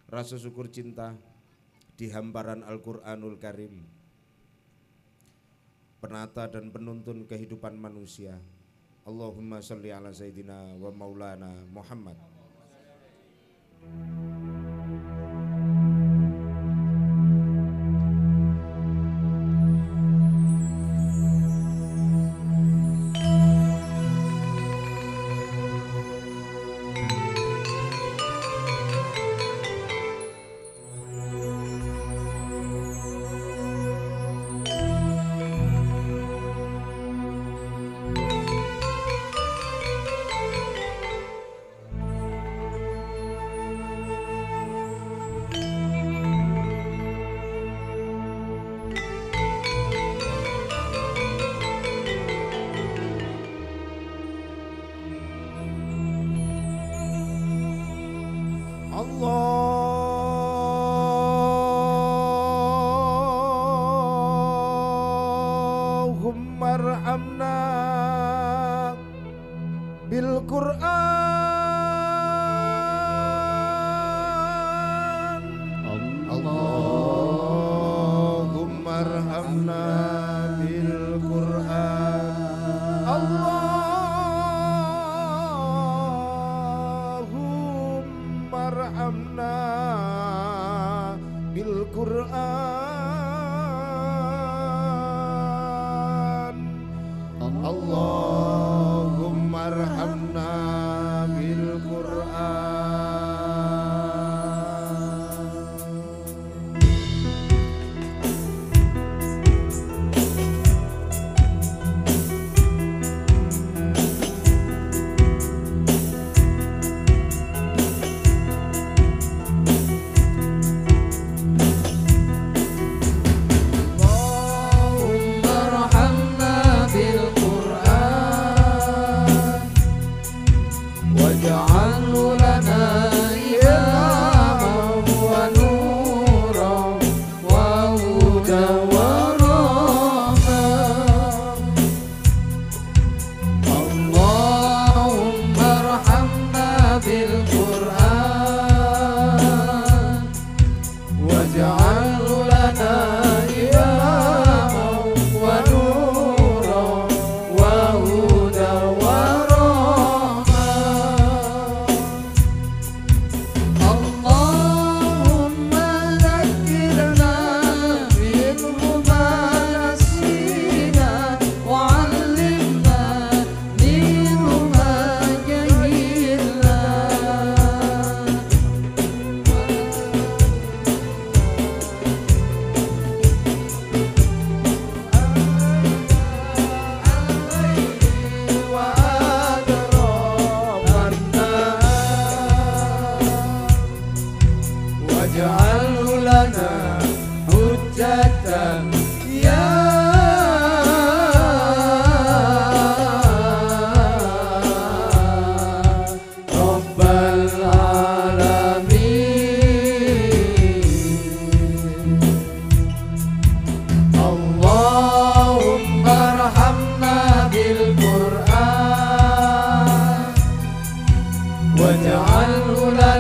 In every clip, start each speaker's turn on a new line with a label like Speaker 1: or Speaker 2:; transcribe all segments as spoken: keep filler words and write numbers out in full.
Speaker 1: rasa syukur cinta di hamparan Al-Qur'anul Karim, penata dan penuntun kehidupan manusia. Allahumma sholli ala sayyidina wa maulana Muhammad. Allahumma arhamna bil Qur'an. Allahumma arhamna bil Qur'an. Allahumma arhamna bil Qur'an. Allahumma arhamna bil Qur'an.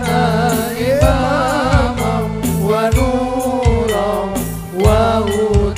Speaker 2: wa nura wa huda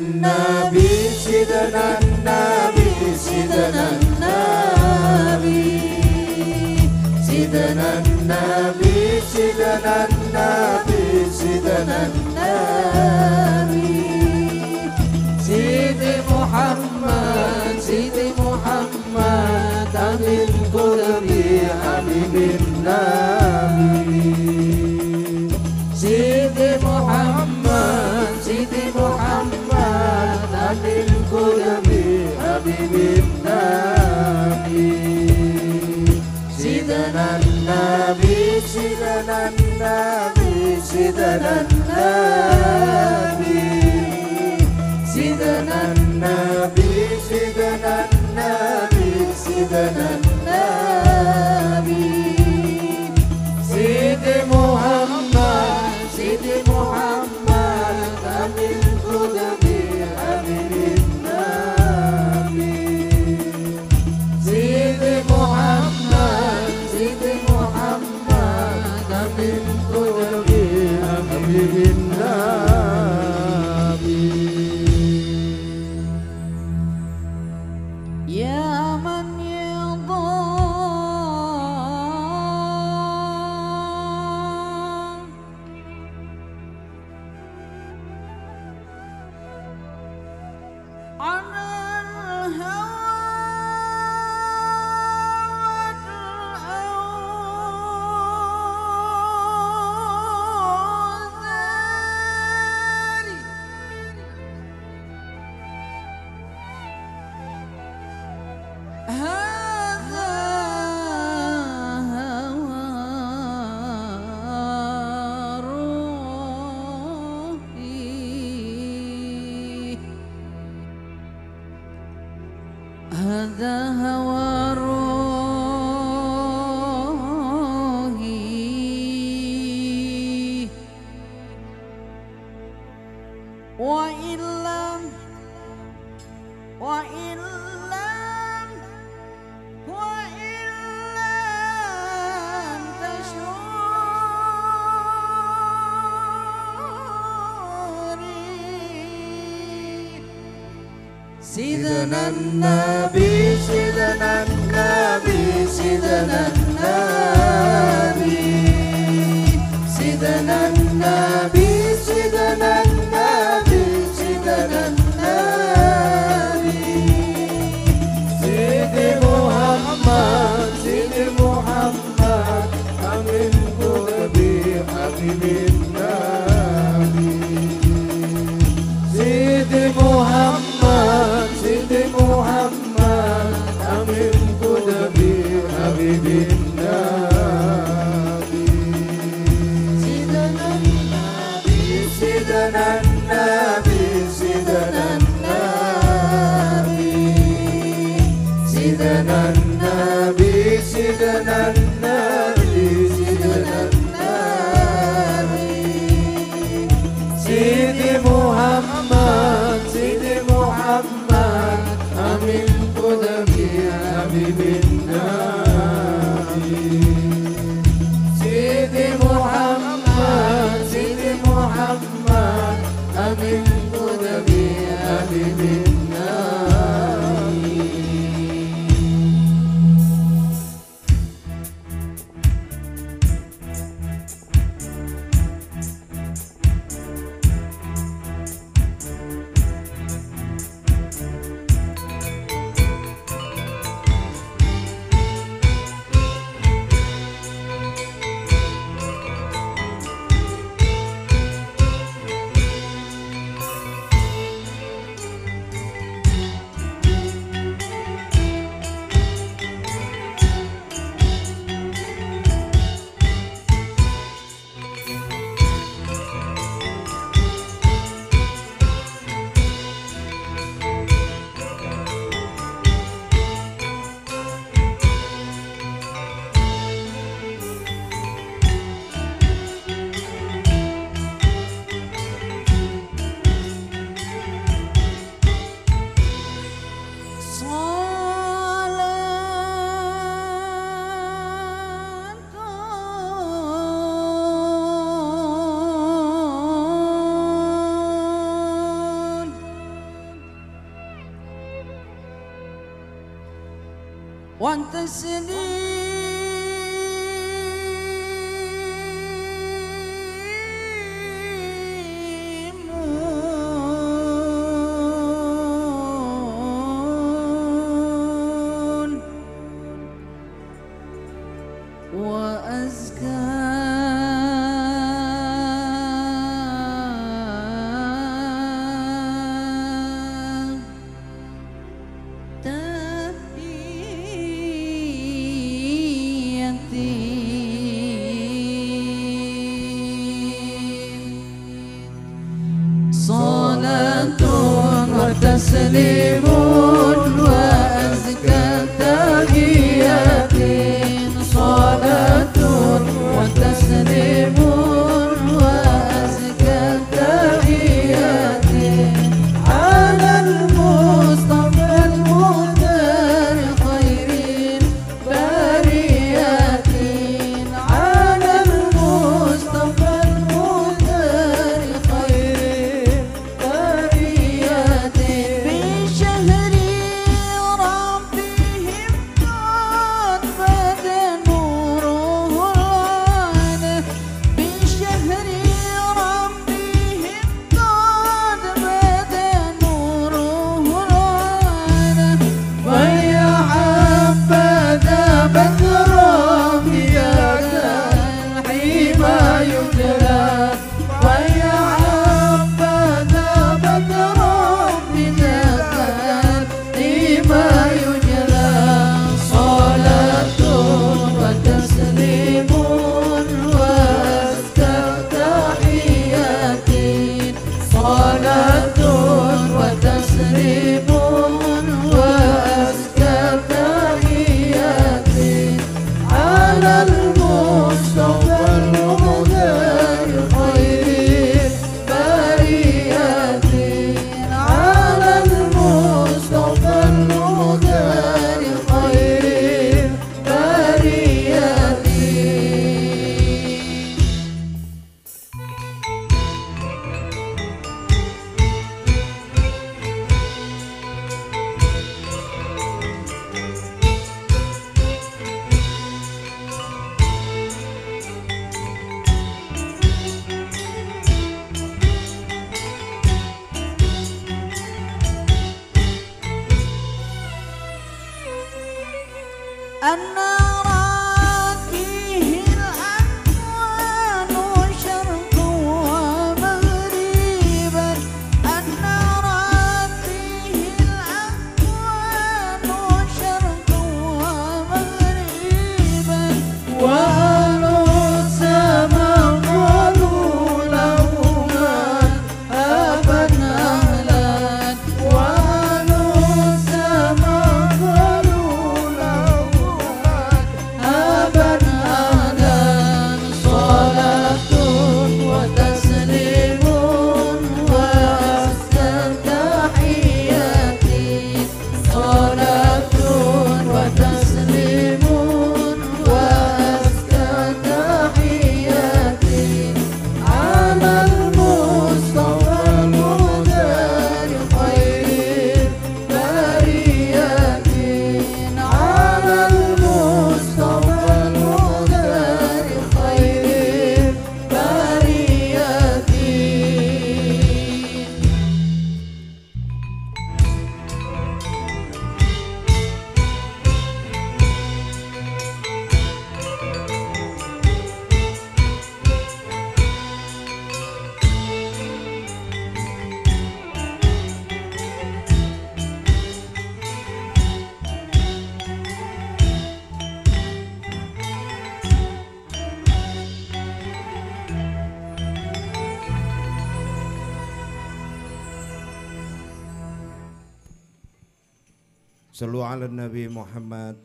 Speaker 1: النبي سيدنا النبي سيدنا النبي سيدنا النبي سيدنا النبي سيدنا النبي سيدي محمد سيدي محمد أمين قلبي حبيب النبي سيدي محمد سيدي محمد أمين قلبي حبيب النبي سيدنا النبي سيدنا النبي سيدنا النبي سيدنا النبي سيدنا النبي سيدنا النبي سيدي محمد سيدي محمد أمين قلبي حبيب النبي سيدي محمد سيدي محمد أمين قلبي حبيب النبي يا من يضام على الهوى والأوزار هذا هوى روحي هذا هوى روحي وإن لم وإن لم وإن لم تشعري سيدنا النبي سيدنا النبي سيدنا النبي سيدنا النبي سيدنا النبي سيدنا النبي سيدي محمد سيدي محمد أمين قلبي حبيب النبي سيدي محمد سيدي محمد أمين قلبي حبيب النبي سيدنا النبي سيدنا النبي سيدنا النبي سيدنا النبي سيدنا النبي سيدنا النبي سيدي محمد سيدي محمد أمين قدمي حبيب النبي سيدي محمد سيدي محمد أمين قدمي حبيب النبي
Speaker 2: وتسليم وأزكى تحيات صلاة وتسليم وأزكى تحيات على المصطفى المختار خير البريات على المصطفى المختار خير البريات بشهر ربهم قد بدا نوره العالى بشهر ربهم قد بدا نوره العالى ويا حبذا بدرا بيدا الحمى يجلى ويا حبذا بدرا بيدا الحمى يجلى صلاة وتسليم وأزكى تحيات صلاة وتسليم وأزكى تحيات على المصطفى المختار خير البريات على المصطفى المختار خير البريات. النار فيه الأكوان شرقا ومغربا النار فيه الأكوان شرقا ومغربا وأهل السماء قالوا له من أبا أهلا وأهل السماء قالوا له أبا أهلا صلاة وتسليم وأزكى تحيات صلاة وتسليم وأزكى تحيات على المصطفى المختار خير البريات على المصطفى المختار خير البريات.
Speaker 1: Sallu ala Nabi Muhammad.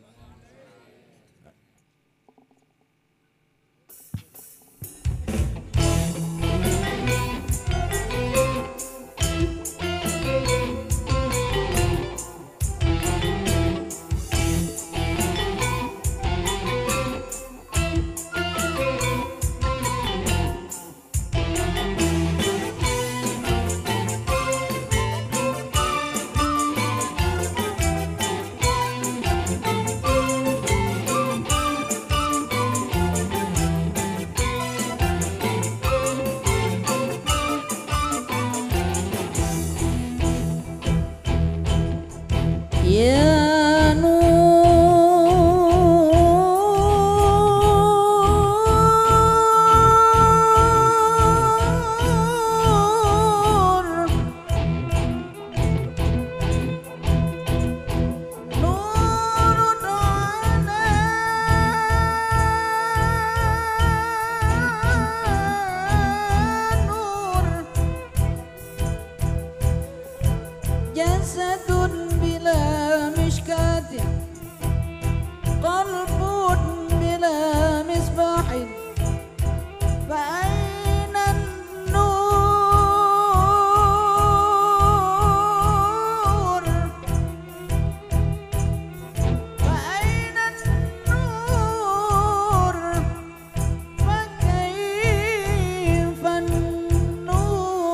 Speaker 2: Ya Nur, Nurun ala Nur, jasadun bila mishkatin, qalbun bila misbahin, fa'aina nur, fa'aina nur, fakaifa nur.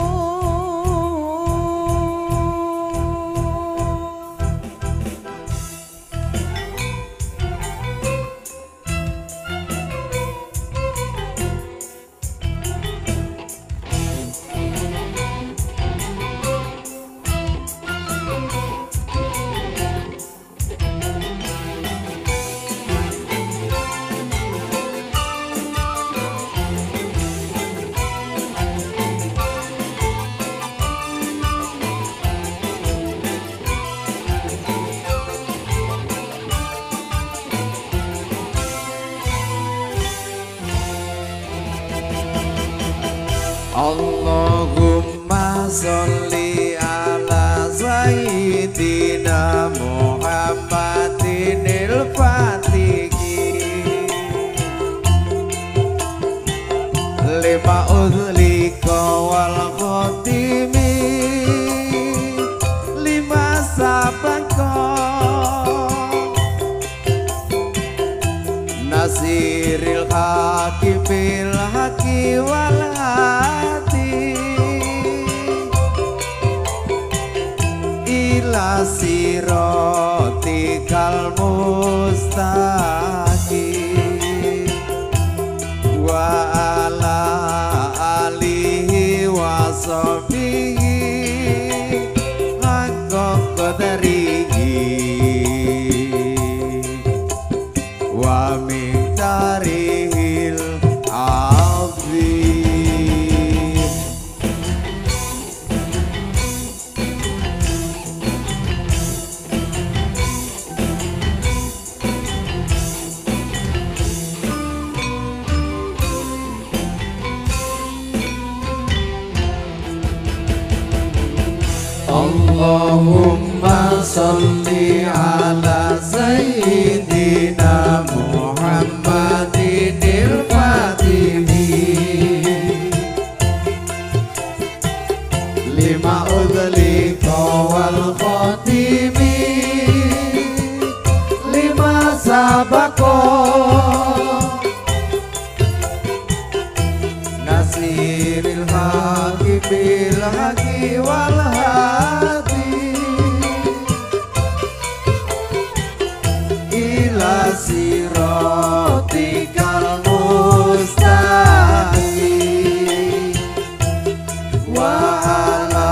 Speaker 3: Allahumma sholli ala sayyidina Muhammadin al-Fatihi lima udhlika wal khatimi lima sabaka nasiril haqi bil haqi wal hati ila siratikal mustaqim wa ala alihi wa sahbihi haqqa qadrihi wa miqdarihil azim. Allahumma sholli ala sayyidina Muhammadin al-Fatihi lima udhlika wal khatimi lima sabaqo nasiril haqi bil haqi wal hadi ila siratikal mustaqim wa ala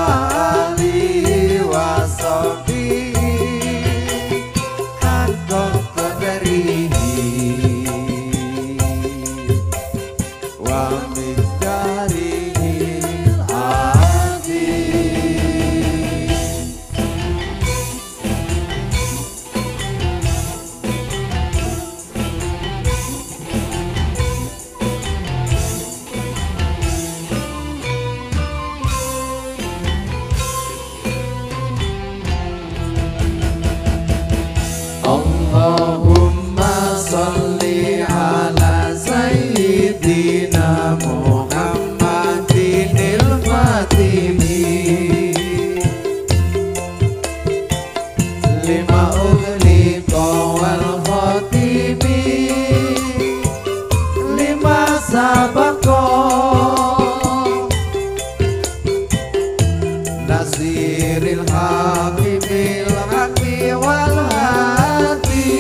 Speaker 3: alihi wa sahbihi haqqa qadrihi wa miqdarihil azim. Allahumma sholli ala sayyidina Muhammadin al-Fatihi lima udhlika wal khatimi lima sabaqo nasiril haqi bil haqi wal hadi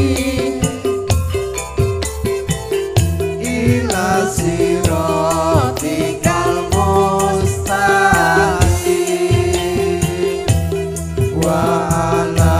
Speaker 3: ila siratikal mustaqim wa ala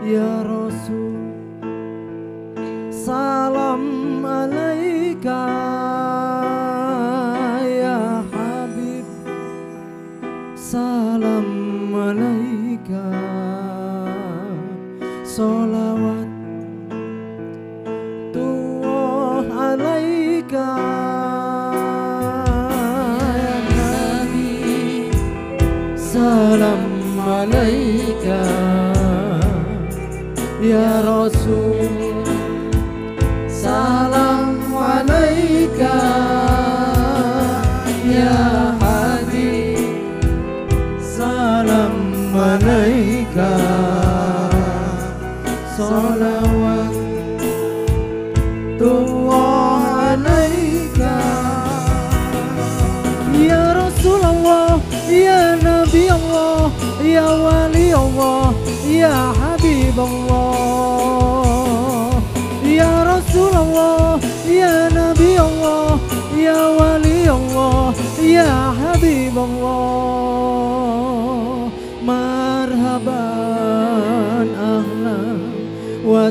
Speaker 4: Ya Rasul, salam alaika ya Habib, salam alaika, solawat tuh alaika ya Nabi, salam alaika ya Rasul, salam alaika ya Hadi, salam alaika, salawat Tuhan alaika ya Rasulullah, ya Nabi Allah, ya Wali Allah, ya Habib Allah, ya Rasulullah, ya Nabi Allah, ya Wali Allah, ya Habib Allah. Marhaban ahlan wa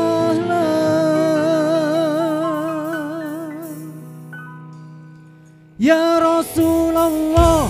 Speaker 4: sahlan ya Rasulullah.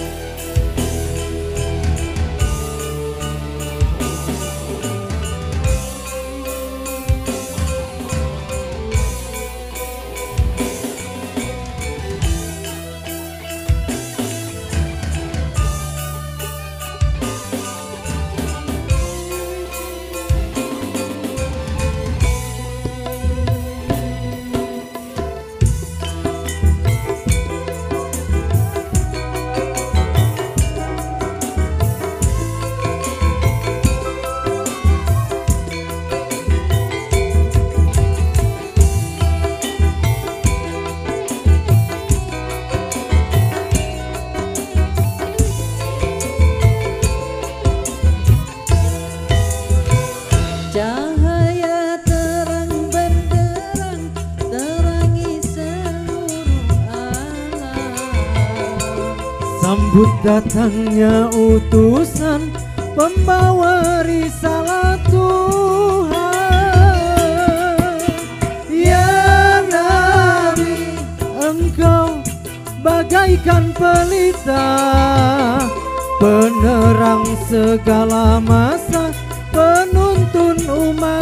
Speaker 2: Cahaya terang benderang terangi seluruh alam.
Speaker 4: Sambut datangnya utusan pembawa risalah Tuhan. Ya Nabi, engkau bagaikan pelita, penerang segala masa, penuntun umat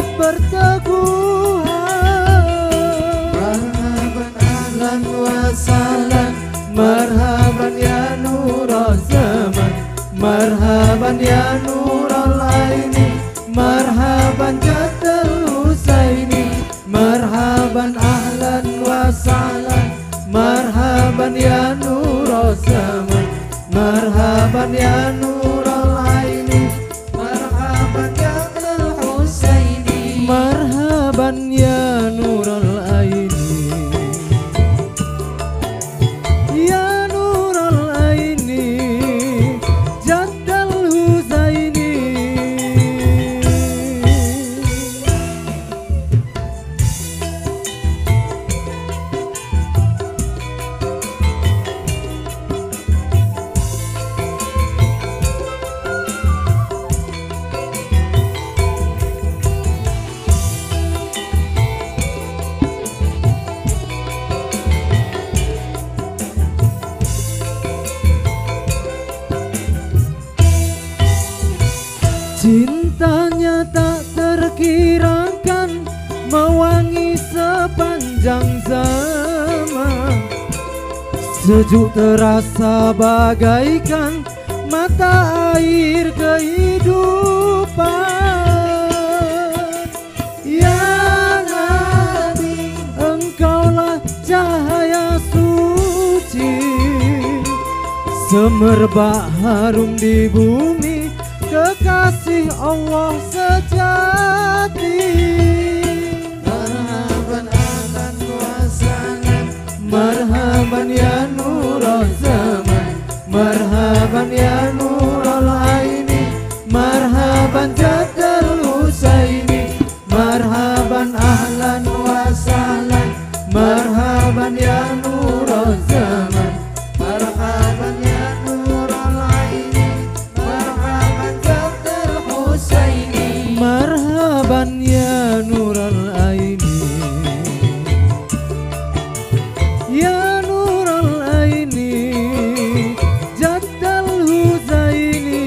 Speaker 4: berteguhan.
Speaker 3: Marhaban ahlan wa sahlan,
Speaker 4: Marhaban ya nur zaman, marhaban ya nur al-aini, marhaban jaddal husaini, marhaban ahlan wa sahlan, marhaban ya nur zaman, marhaban ya nur al-aini,
Speaker 3: marhaban jaddal husaini,
Speaker 4: marhaban ya nur al-aini, ya nur al-aini, jaddal husaini. Cintanya tak terkirakan, mewangi sepanjang zaman. Sejuk terasa bagaikan mata air kehidupan. Ya Nabi, engkaulah cahaya suci, semerbak harum di bumi, kekasih Allah sejati.
Speaker 3: marhaban ahlan wa sahlan,
Speaker 4: Marhaban ya nur zaman, marhaban ya nur al-aini, marhaban jaddal husaini, marhaban ahlan wa sahlan, marhaban ya nur zaman,
Speaker 3: marhaban ya nur al-aini, marhaban jaddal husaini,
Speaker 4: marhaban ya nural aini, ya nural aini, jaddal husaini.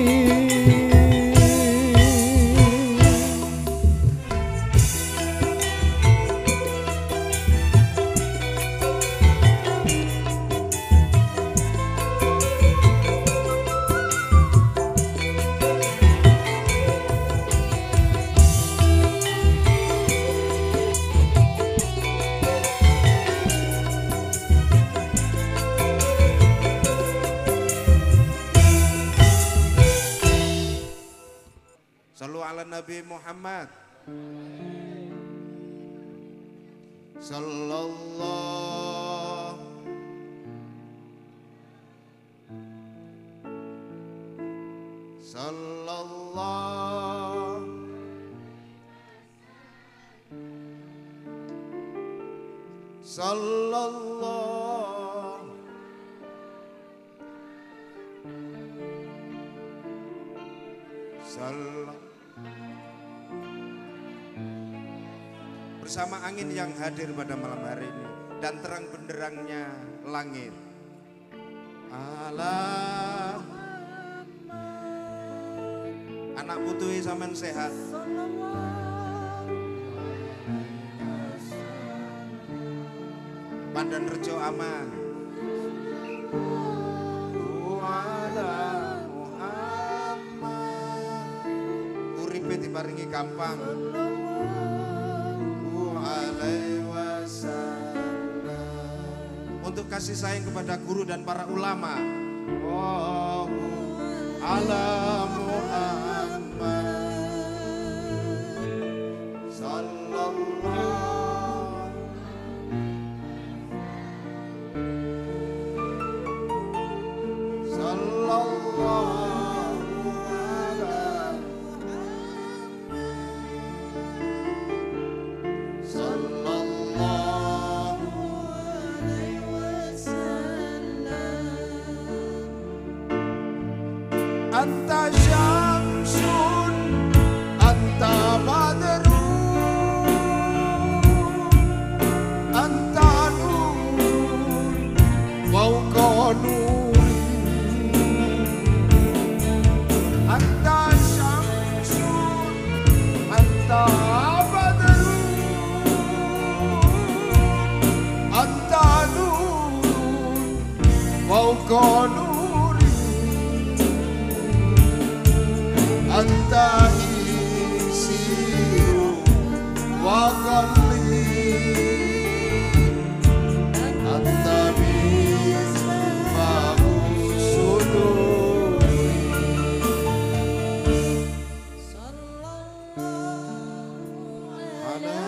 Speaker 1: Sallu ala Nabi Muhammad. Sallallahu Sallallahu Sallallahu Sallallahu bersama angin yang hadir pada malam hari ini dan terang benderangnya langit. Allah, anak putui sampean sehat. Pandan rejo aman. Ala Muhammad, uripe diparingi gampang. Untuk kasih sayang kepada guru dan para ulama. Oh, ala Muhammad sallallahu sallallahu ala sallallahu anta syamsun anta badrun anta nurun fawqa nurin anta syamsun anta badrun anta nurun fawqa nurin anta isiru wa qalbi anta misbahu suduri sallallahu ala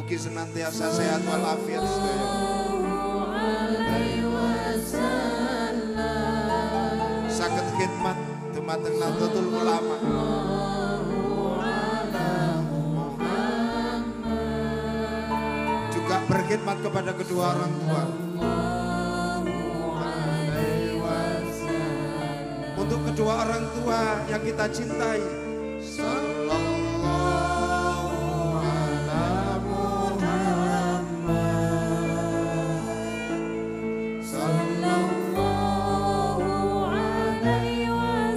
Speaker 1: Mugi senantiasa sehat walafiat sedaya. Saged khidmat dumateng Nahdlatul Ulama. Juga berkhidmat kepada kedua orang tua. Untuk kedua orang tua yang kita cintai. Sallallahu ala Muhammad. Sallallahu alaihi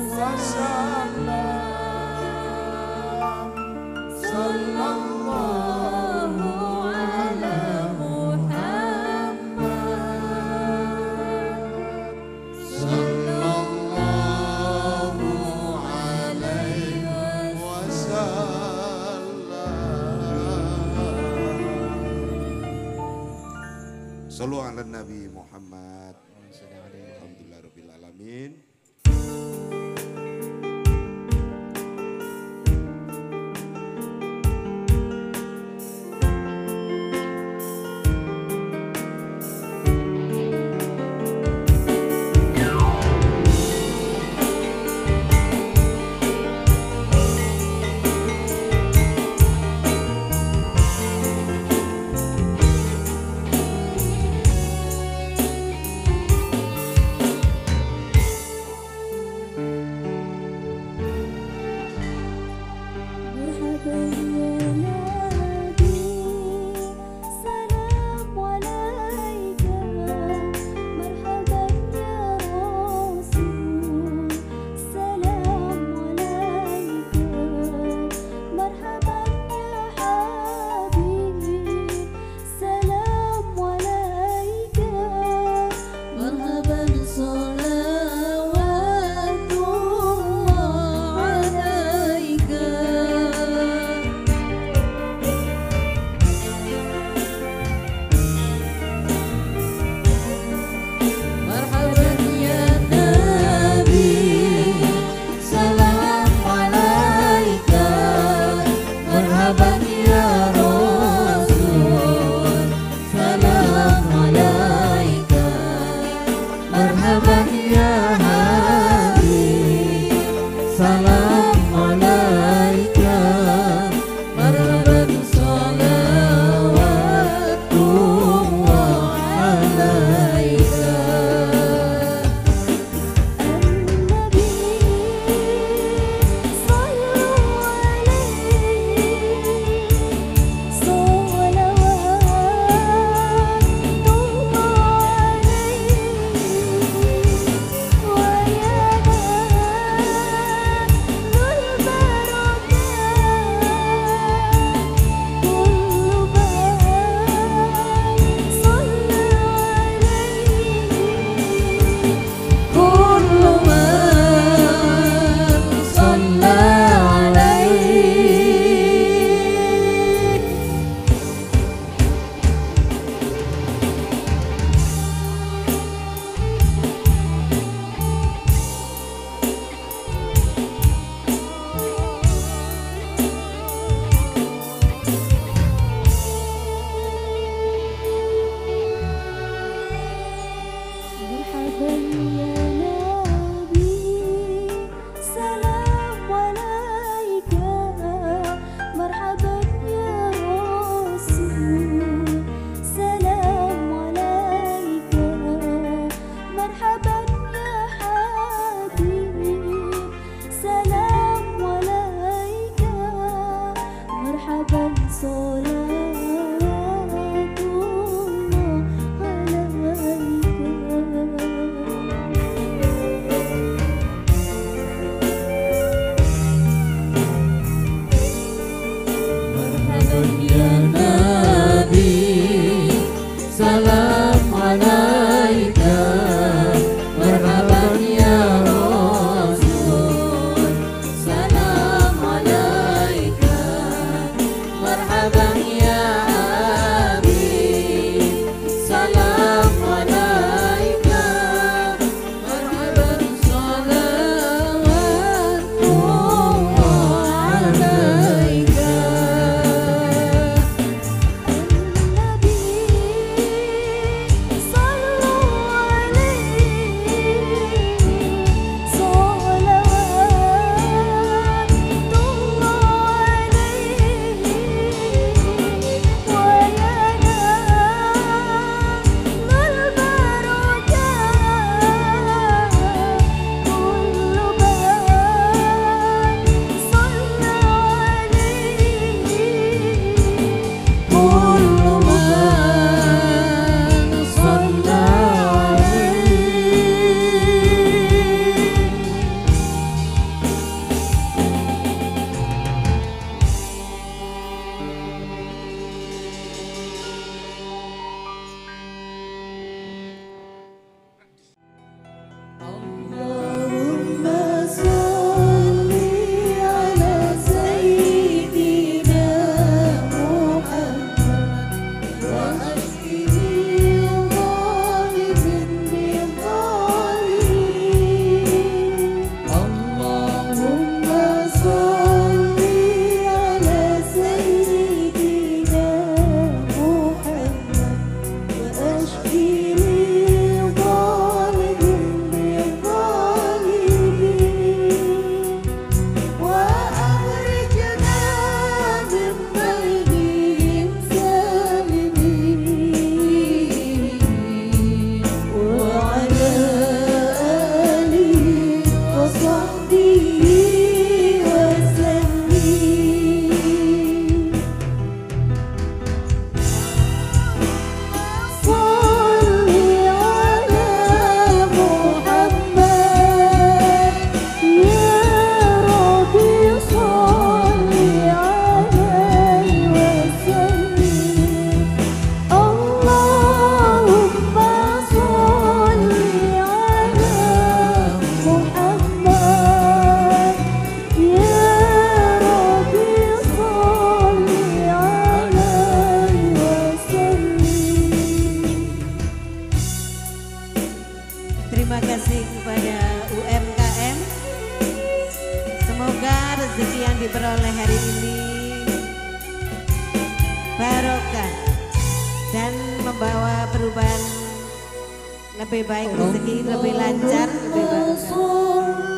Speaker 1: wasallam. Sallallahu ala Muhammad. Sallallahu alaihi wasallam. Sallu ala Nabi Muhammad. Alhamdulillah rabbil alamin.
Speaker 5: kurban lebih baik, rezeki lebih lancar, lebih baik.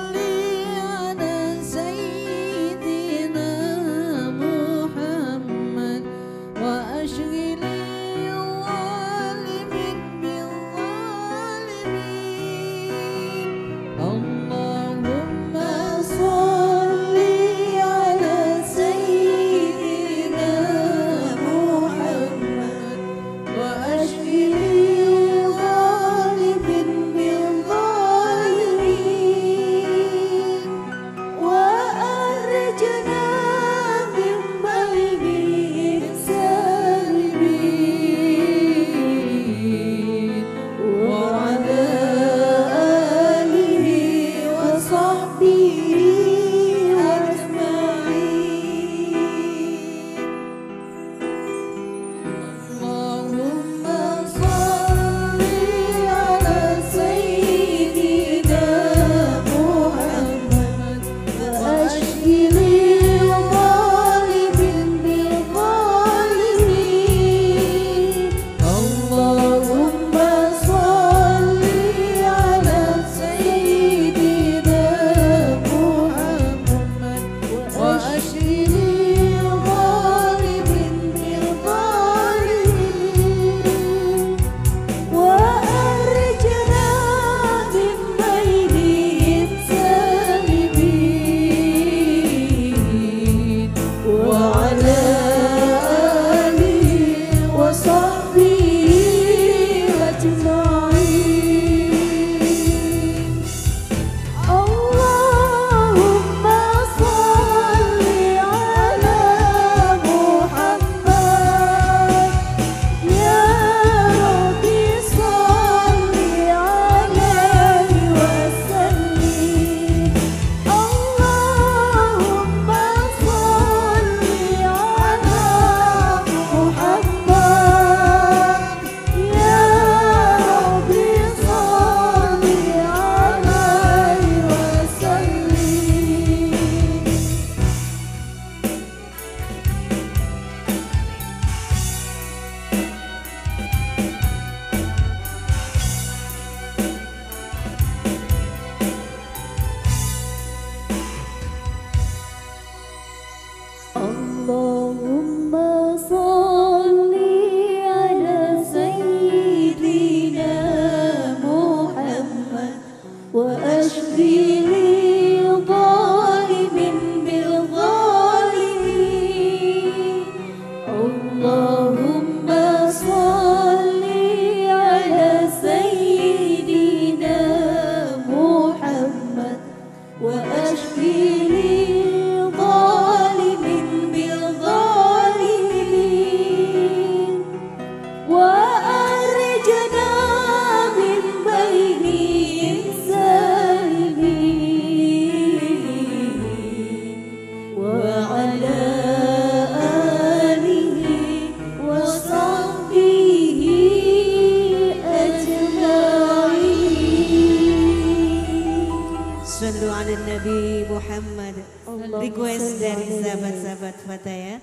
Speaker 5: Nabi Muhammad. Request dari sahabat-sahabat Fatayat.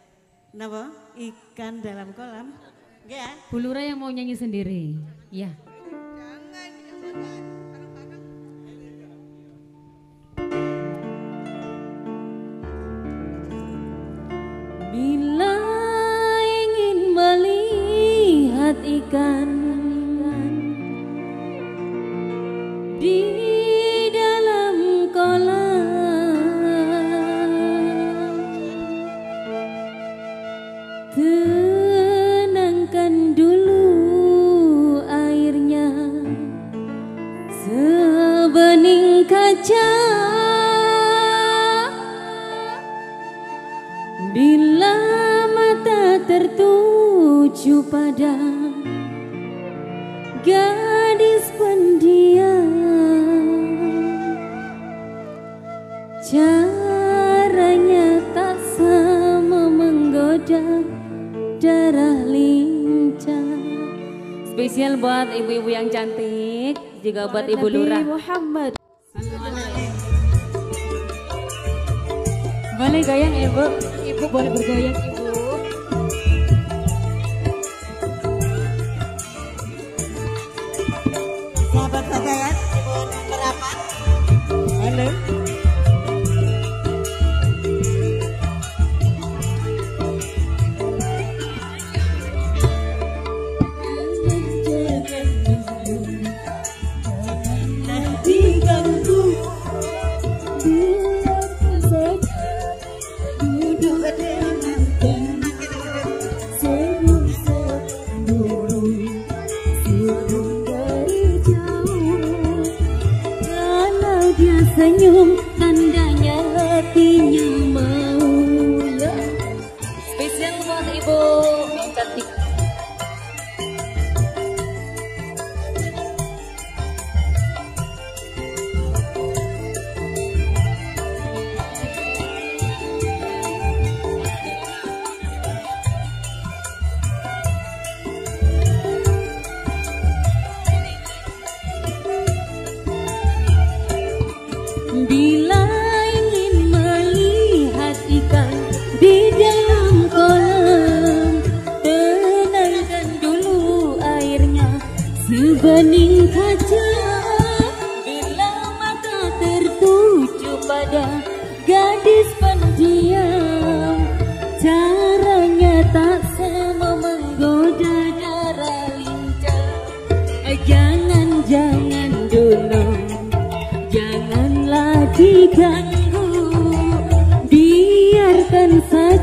Speaker 5: Kenapa? Ikan dalam kolam. Enggak.
Speaker 2: Bu Lura yang mau nyanyi sendiri. Ya. Bila ingin melihat ikan di dalam kolam, tenangkan dulu airnya sebening kaca. Bila mata tertuju pada gadis pendiam, caranya tak sama menggoda darah lincah. Spesial buat ibu-ibu yang cantik, juga buat Ibu Lurah Muhammad. Boleh goyang ibu, ibu boleh bergoyang ibu.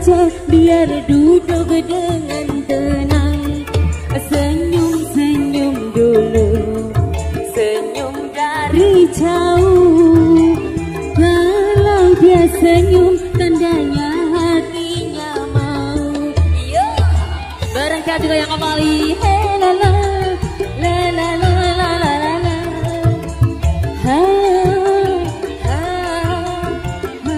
Speaker 2: saja, biar duduk dengan tenang. Senyum-senyum dulu, senyum dari jauh. Kalau dia senyum, tandanya hatinya mau. Yo, bareng kita juga yang kembali. Hey la la, la la la la la la la. Ha, ha, ha.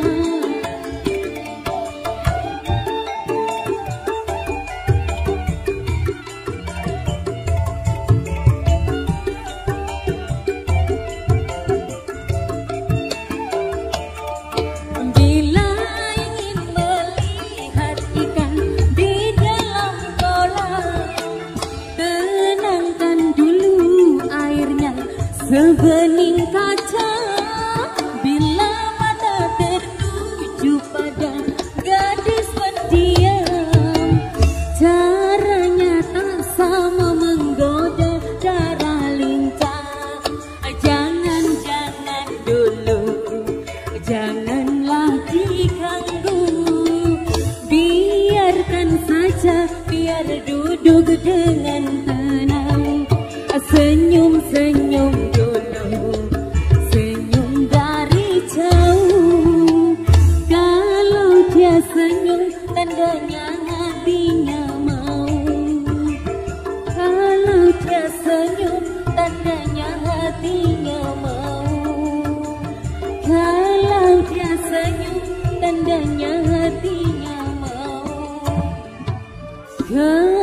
Speaker 2: Bila ingin melihat ikan di dalam kolam, tenangkan dulu airnya sebening kaca. Bila mata tertuju pada gadis pendiam, caranya tak sama menggoda darah lincah. Jangan-jangan dulu, janganlah diganggu, biarkan saja, biar duduk dengan tenang. Senyum-senyum dulu, senyum dari jauh. Kalau dia senyum, tandanya hatinya mau. Kalau dia senyum, tandanya hatinya mau. Kalau dia senyum, tandanya hatinya mau.